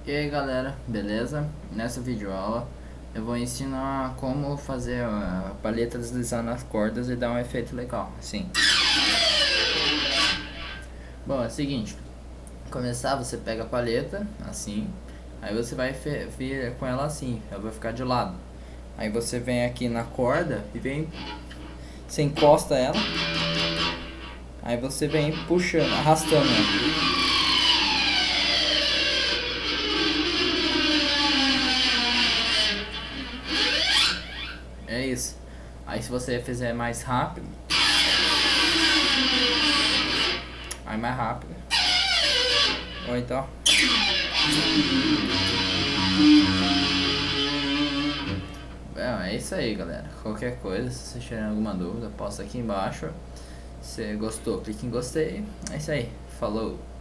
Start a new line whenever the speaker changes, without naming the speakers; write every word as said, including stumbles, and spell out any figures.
E aí galera, beleza? Nessa videoaula eu vou ensinar como fazer a palheta deslizar nas cordas e dar um efeito legal, assim. Bom, é o seguinte, começar você pega a palheta, assim, aí você vai vir com ela assim, ela vai ficar de lado. Aí você vem aqui na corda e vem, você encosta ela, aí você vem puxando, arrastando ela. É isso. Aí se você fizer mais rápido, aí mais rápido. Ou então. É, é isso aí, galera. Qualquer coisa, se vocês tiverem alguma dúvida, posta aqui embaixo. Se gostou, clique em gostei. É isso aí. Falou!